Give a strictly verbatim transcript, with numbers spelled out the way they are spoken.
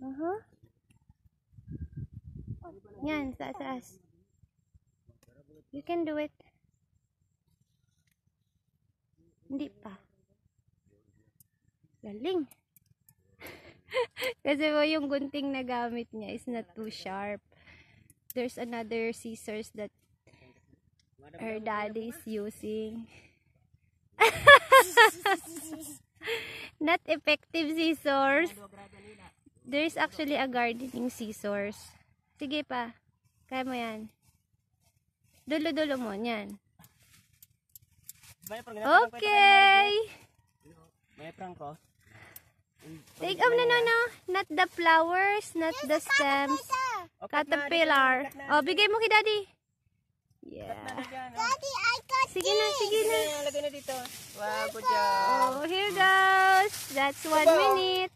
Uh-huh. Yan, sa taas. You can do it. Hindi pa. Galing. Kasi po yung gunting na gamit niya is not too sharp. There's another scissors that her daddy is using. Not effective scissors. There's actually a gardening scissors. Sige pa. Kaya mo yan. Dulo-dulo mo. Yan. Okay. Take um no no no. Not the flowers, not the stems. Caterpillar. Oh, bigay mo kay daddy. Yeah. Daddy, I got Sige na, sige na. Lagay na dito. Wow, good job. Oh, here goes. That's one minute.